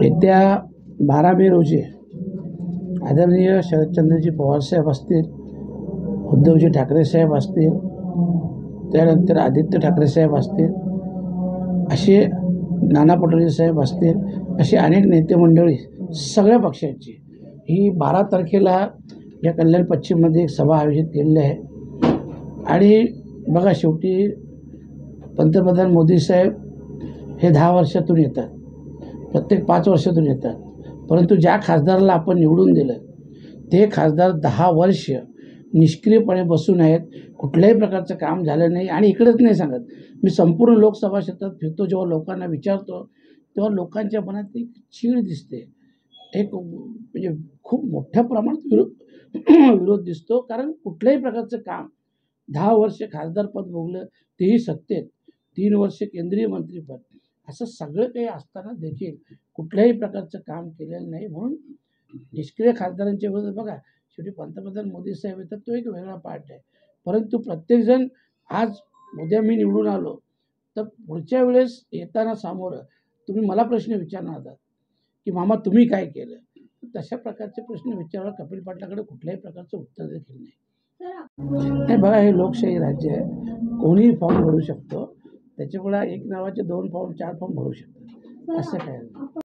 येत्या 12 मे रोजी आदरणीय शरदचंद्रजी पवारसाहेब असतील, उद्धवजी ठाकरेसाहेब असतील, त्यानंतर आदित्य ठाकरेसाहेब असतील, असे नाना पटोले साहेब असतील, असे अनेक नेते मंडळी सगळ्या पक्षांची ही 12 तारखेला या कल्याण पश्चिममध्ये एक सभा आयोजित केलेली आहे. आणि बघा, शेवटी पंतप्रधान मोदी साहेब हे 10 वर्षातून येतात, प्रत्येक 5 वर्षातून येतात. परंतु ज्या खासदाराला आपण निवडून दिलं ते खासदार 10 वर्ष निष्क्रियपणे बसून आहेत, कुठल्याही प्रकारचं काम झालं नाही. आणि इकडेच नाही सांगत, मी संपूर्ण लोकसभा क्षेत्रात फिरतो, जेव्हा लोकांना विचारतो तेव्हा लोकांच्या मनात एक चीड दिसते, एक म्हणजे खूप मोठ्या प्रमाणात विरोध दिसतो. कारण कुठल्याही प्रकारचं काम 10 वर्ष खासदारपद भोगलं, तेही सत्तेत, 3 वर्ष केंद्रीय मंत्रीपद, असं सगळं काही असताना देखील कुठल्याही प्रकारचं काम केलेलं नाही. म्हणून निष्क्रिय खासदारांच्या विरोधात बघा, शेवटी पंतप्रधान मोदी साहेब येतात, तो एक वेगळा पार्ट आहे. परंतु प्रत्येकजण, आज उद्या मी निवडून आलो तर पुढच्या वेळेस येताना सामोरं तुम्ही मला प्रश्न विचारणार आहात की मामा तुम्ही काय केलं, तशा प्रकारचे प्रश्न विचारला कपिल पाटलाकडे कुठल्याही प्रकारचं उत्तर देखील नाही. बघा, हे लोकशाही राज्य आहे, कोणीही फॉर्म भरू शकतो. त्याच्यामुळे एक नावाचे 2 फॉर्म 4 फॉर्म भरू शकतात, असं काय नाही.